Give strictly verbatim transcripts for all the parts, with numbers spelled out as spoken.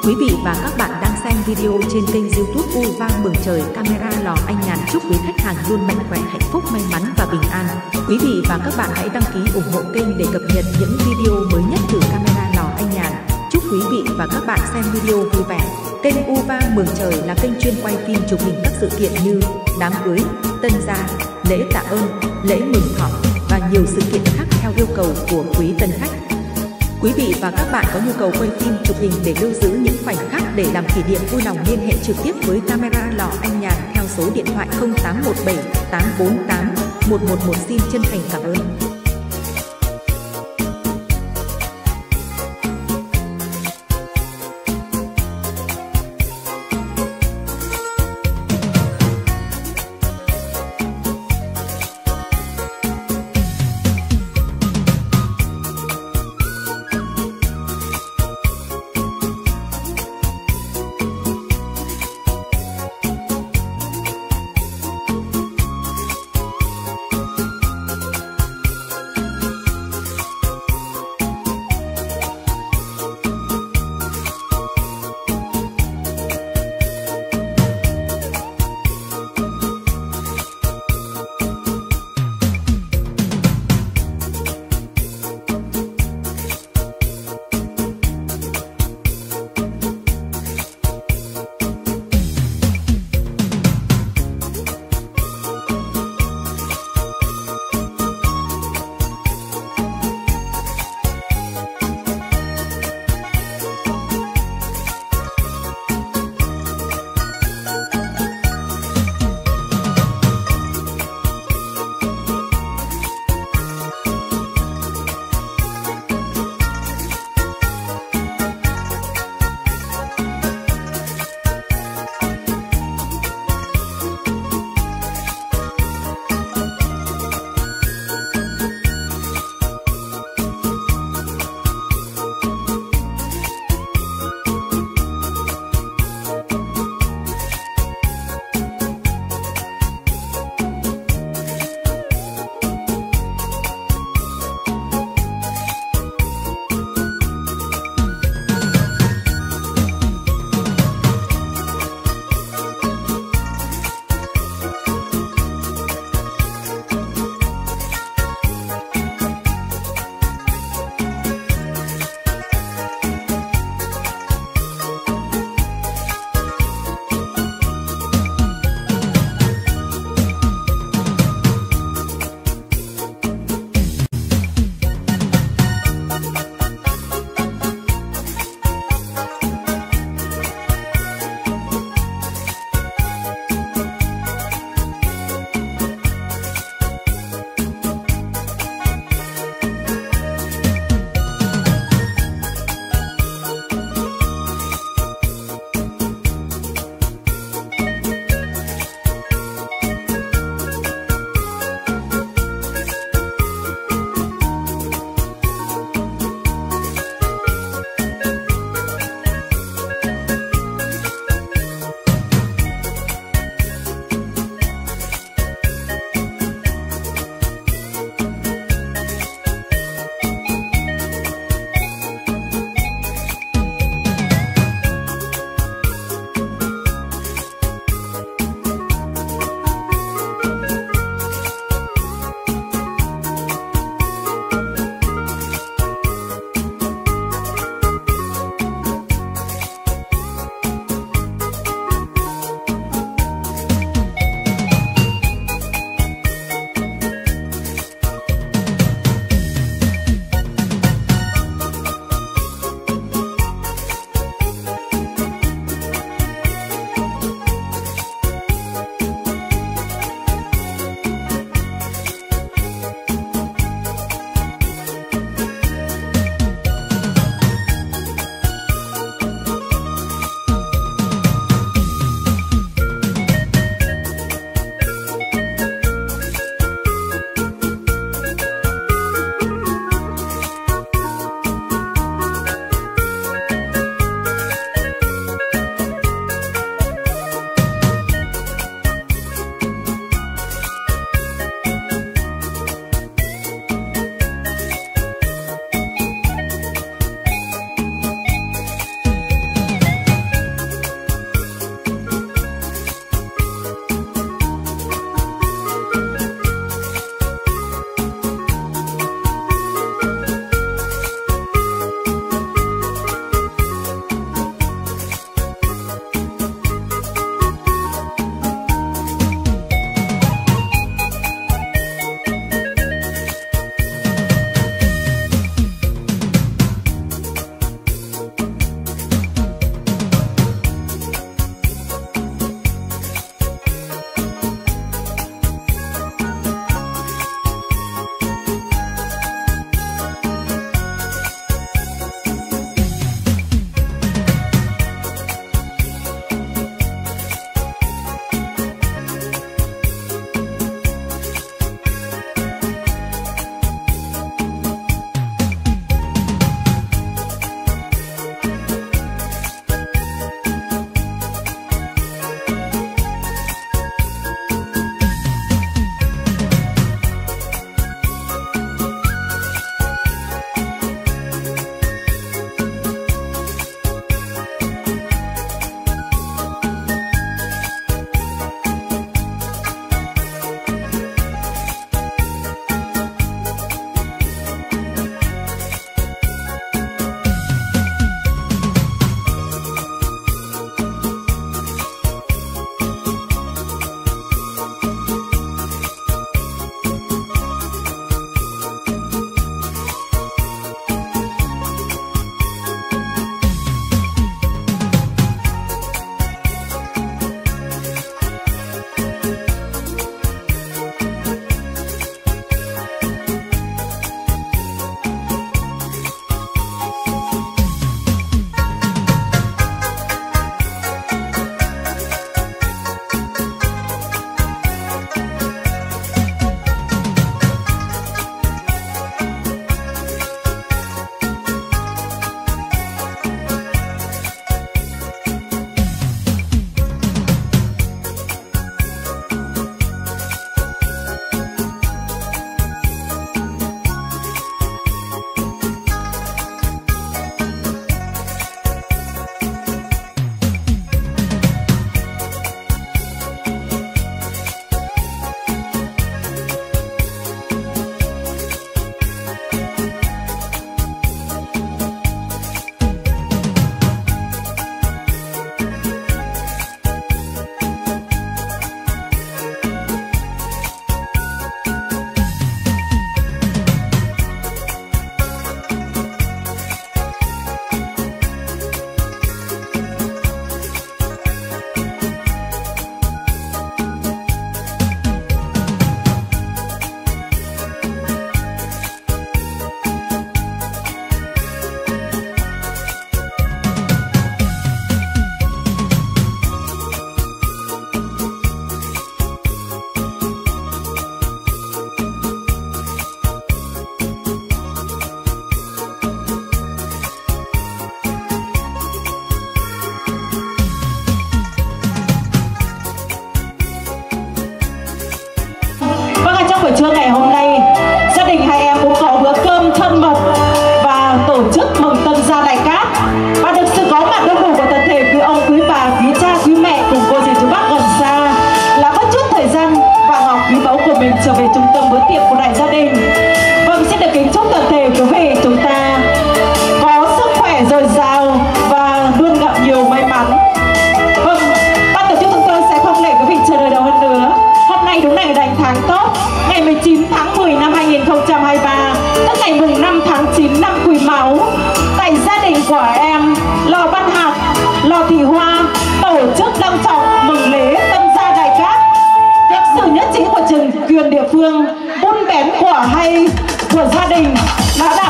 Quý vị và các bạn đang xem video trên kênh YouTube U Vang Mừng Trời Camera Lò Anh Nhàn. Chúc quý khách hàng luôn mạnh khỏe, hạnh phúc, may mắn và bình an. Quý vị và các bạn hãy đăng ký ủng hộ kênh để cập nhật những video mới nhất từ Camera Lò Anh Nhàn. Chúc quý vị và các bạn xem video vui vẻ. Kênh U Vang Mừng Trời là kênh chuyên quay phim chụp hình các sự kiện như đám cưới, tân gia, lễ tạ ơn, lễ mừng thọ và nhiều sự kiện khác theo yêu cầu của quý tân khách. Quý vị và các bạn có nhu cầu quay phim chụp hình để lưu giữ những khoảnh khắc để làm kỷ niệm vui lòng liên hệ trực tiếp với Camera Lò Anh Nhàn theo số điện thoại không tám một bảy tám bốn tám một một một. Xin chân thành cảm ơn.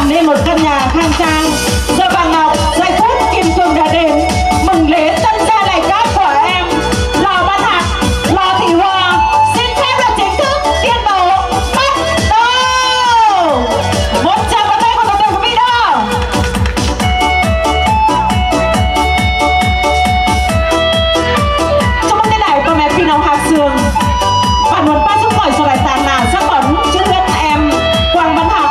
làm nên một căn nhà khang trang. Giờ bà Ngọc, giây phút kim cương đã đến, mừng lễ tân gia đại cát của em Lò Văn Hạc, Lò Thị Hoa. Xin phép được chính thức tuyên bố bắt đầu. Một tràng vào tay của toàn thể quý vị đó. Chúc mừng tên này con mẹ phi nông Hạc Sương. Bạn muốn ba chúc mời số đại tàng nào sắc bẩn trước hết em Quang Văn Hạc,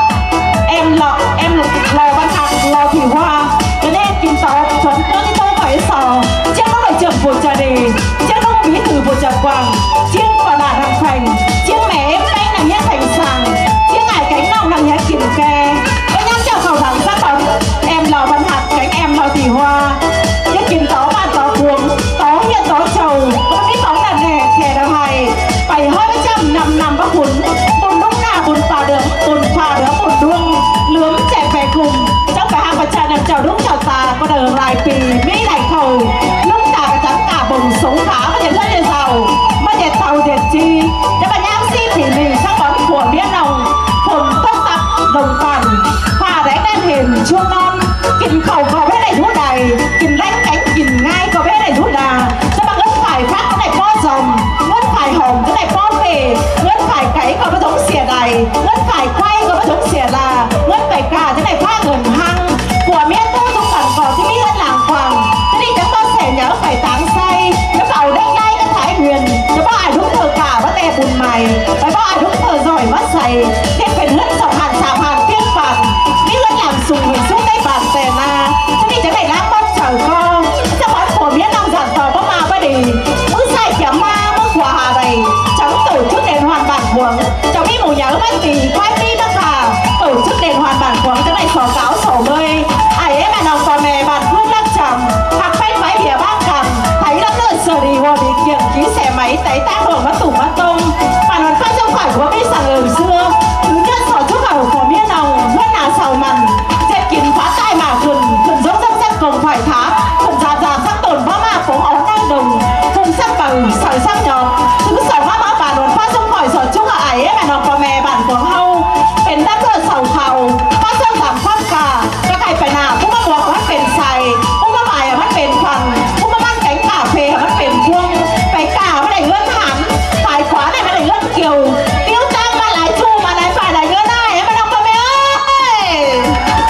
em Lò em Lò Văn Hạc, Lò Thị Hoa. Cái nên kim tỏ chuẩn cơ đi tôi phải sò. Chiếc nó đội trưởng của trà đề, chiếc nó bí thư của trà Quang, chiếc quả là thằng Thành, chiếc mẹ em cánh là nhé Thành Sàng, chiếc ngải cánh nòng là nhé Kiền Ke. Cái nhắm chào khẩu thẳng sắc bẩn em Lò Văn Hạc, cánh em Lò Thị Hoa. Chiếc kim tỏ bàn tỏ cuồng, tỏ hiện tỏ trầu, có cái tỏ đàn nè thẻ đào hài. Bảy hơi với trăm năm năm bác bún, bún đúng nà bún phà được, bún phà được bún đuông, lướm trẻ về cùng. Trong cả hàng vật trà nằm chào đúng chào tà, có đờ lại pì mỹ đại khẩu. Lúc tà cả trắng cả bùng sống khá mà để rất là giàu, mà để tàu để chi. Để bà nhám si thì mình sắc bón của biết nồng, phồn tốc tắc đồng tàn, phà đánh đen hình chuông non. Kìm khẩu có biết này rú đầy, kìm lánh cánh kìm ngay có biết này rú đà. Cho bà ngất phải phát cái này po rồng, ngất phải hồng cái này po về, ngất phải cấy có nó giống xìa đầy, ngất phải quay có nó giống xìa là, ngất phải cả cái này pha gần hăng. Của miễn tu trong phần cỏ thì biết hơn làng hoàng. Thế thì chúng con sẽ nhớ phải táng say, nó bảo đánh ngay cái Thái Huyền. Nó bảo ai đúng thờ cả bắt tè bùn mày, phải bảo ai đúng thờ giỏi bắt giày. Thế phải hất sọc hàn sạp hàn tiên phản, biết hơn làm sùng mình xuống tay bàn tè na. Thế thì cái này lắm con chờ co, cho bọn của miễn đang giản tờ có mà bất đi. Mũi sai chấm ma, mũi quả hà đầy, cháu tổ chức đền hoàn bản cuồng. Cháu biết mù nhớ mất tì, khoai phi bác hà, tổ chức đền hoàn bản cuồng. Cái này sổ cáo sổ mươi, ai ấy mà nào còn mẹ bạn phương lắc chầm, học phanh váy bìa bác cầm, thấy lắm nơi sờ đi hoa đi kiện ký xe máy tấy ta hưởng mất tủ mất tung. Bạn hoàn phát trong khỏi của cái sẵn ở xưa, thứ nhất sổ chúc hầu của miên nồng, mất nà sầu mặn, dẹp kín phá tai mà gần, gần dốc dốc dốc cùng phải thá, gần già già sắc tổn bó ma phố áo năng đồng, cùng sắc bầu, sỏi sắc nhọt, thứ sổ má má bạn hoàn phát trong khỏi sổ chúc hầu ấy mà nào có mẹ bạn của hâu, bên ta cơ sầu khẩu, phát trong giảm khoan cả, các ai phải nào cũng có buộc mắt bền xài, cũng có bài ở mắt bền phần, cũng có mắt cánh cà phê ở mắt bền vuông, phải cả mới đẩy ngân hẳn, phải quá này mới đẩy ngân kiều, tiêu tăng mà lái chu mà lái phải là ngân ai em mà đọc con mẹ ơi.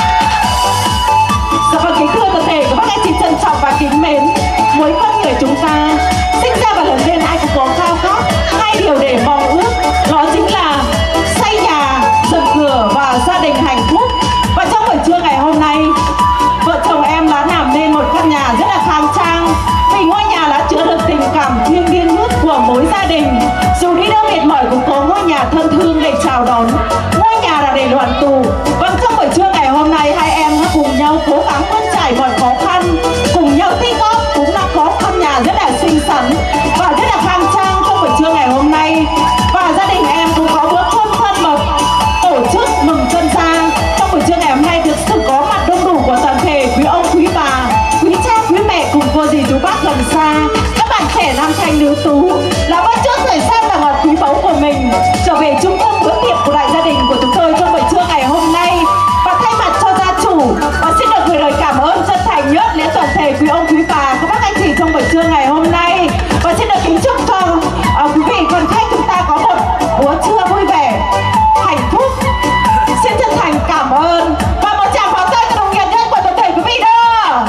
Dạ vâng, kính thưa toàn thể của các anh chị trân trọng và kính mến, mỗi con người chúng ta sinh ra và lớn lên ai cũng có khao khát hai điều để mong ước, đó chính là xây nhà, dựng cửa và gia đình hạnh phúc. Và trong buổi trưa ngày hôm nay, vợ chồng em đã làm nên một căn nhà rất là khang trang, vì ngôi nhà đã chứa được tình cảm thiêng liêng nhất của mỗi gia đình. Dù đi đâu mệt mỏi cũng có ngôi nhà thân thương để chào đón, ngôi nhà là để đoàn tụ. Vâng, trong buổi trưa ngày hôm nay hai em đã cùng nhau cố gắng vươn trải mọi khó khăn, cùng nhau tích góp cũng đã có căn nhà rất là xinh xắn và rất là khang trang trong buổi trưa ngày hôm nay. Và gia đình em cũng có bữa cơm thân mật tổ chức mừng tân gia. Trong buổi trưa ngày hôm nay được sự có mặt đông đủ của toàn thể quý ông quý bà, quý cha quý mẹ cùng cô dì chú bác gần xa, các bạn trẻ nam thanh nữ tú là bắt chước thời gian và ngọt quý báu của mình trở về trung tâm bữa tiệc của đại gia đình của chúng tôi trong buổi trưa ngày hôm nay. Và thay mặt cho gia chủ, và xin được gửi lời cảm ơn chân thành nhất đến toàn thể quý ông quý bà, các bác anh chị trong buổi trưa ngày hôm nay. Và xin được kính chúc cho uh, quý vị quan khách chúng ta có một bữa trưa vui vẻ, hạnh phúc. Xin chân thành cảm ơn và một tràng pháo tay cho đồng nghiệp nhất của toàn thể quý vị đó.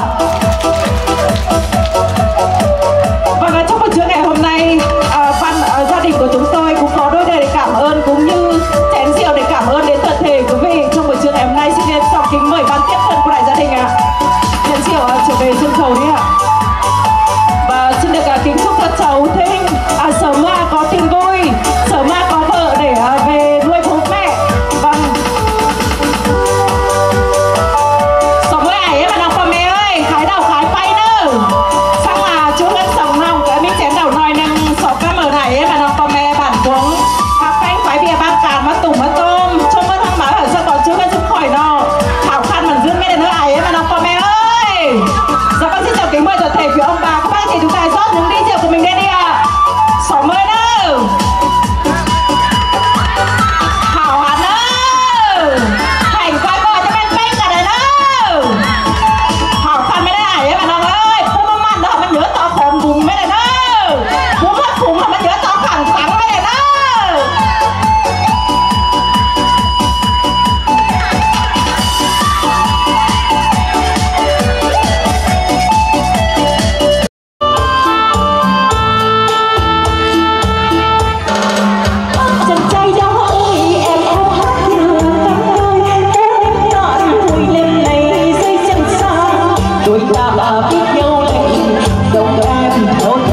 Và trong buổi trưa ngày hôm nay, uh, ban uh, gia đình của chúng tôi cũng có đôi lời để cảm ơn cũng như chén rượu để cảm ơn đến toàn thể quý vị trong buổi trưa ngày hôm nay. Xin trân trọng kính mời ban tiếp thân của đại gia đình ạ. À. Chén rượu uh, trở về sân khấu đi ạ. À. ok